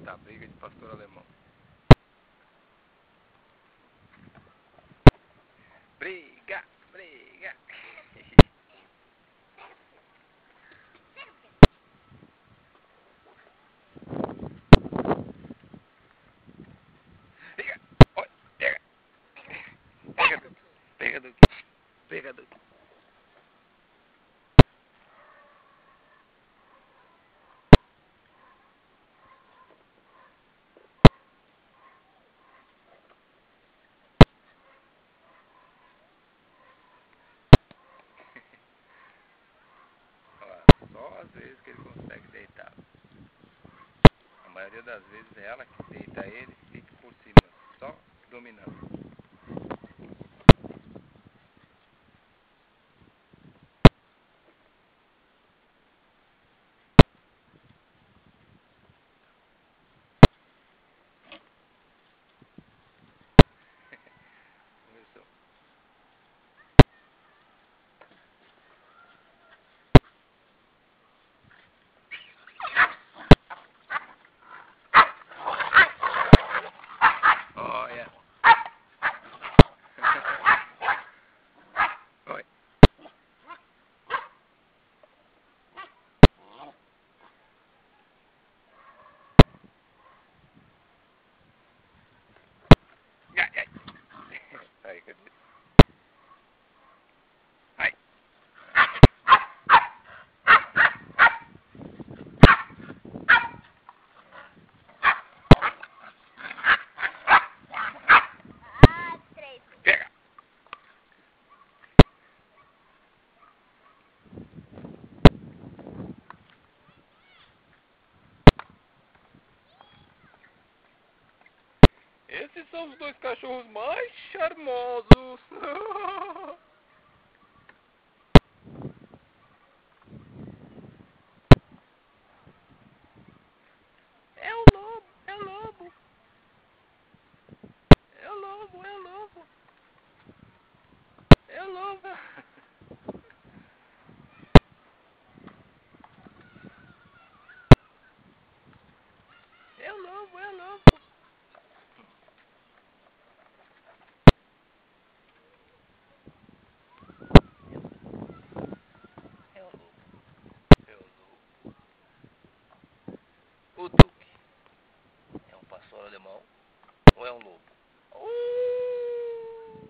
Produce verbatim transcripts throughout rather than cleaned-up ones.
Eita, briga de pastor alemão. Briga, briga. Pega, oi, pega. Pega, Duque. Pega, Duque. Pega, Duque. Só às vezes que ele consegue deitar. A maioria das vezes é ela que deita ele e fica por cima, só dominando. Começou. Olha. Oi. Ai, ai. Aí, cadê? Ai. Pega. Esses são os dois cachorros mais charmosos. É o lobo, é o lobo. É o lobo, é o lobo. É o lobo. É o lobo, é o lobo. É o lobo. É o lobo. O Duque é um pastor alemão ou é um lobo? Uh!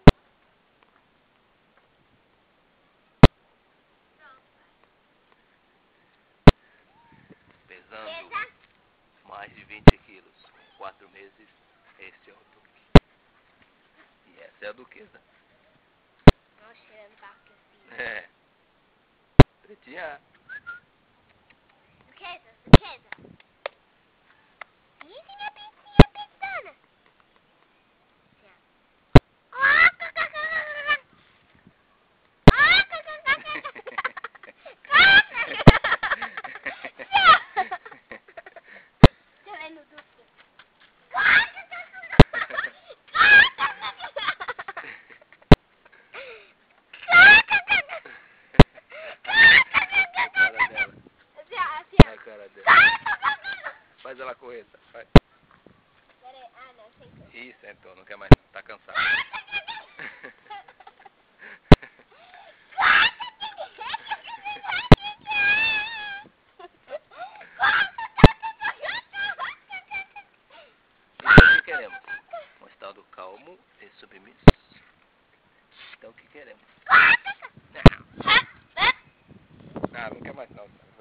Pesando mais de vinte quilos, com quatro meses, esse é o Duque. E essa é a duquesa. Nossa, cheirando vaca assim. É. Pretinha. Duquesa, duquesa. Isso, minha pintinha pequena. A cara dela. Faz ela correr, tá? Vai. Peraí, ah não, sentou. Ih, sentou, não quer mais não, tá cansado. Então o que queremos? Um estado calmo e submisso. Então o que queremos? Não. Ah, não quer mais não.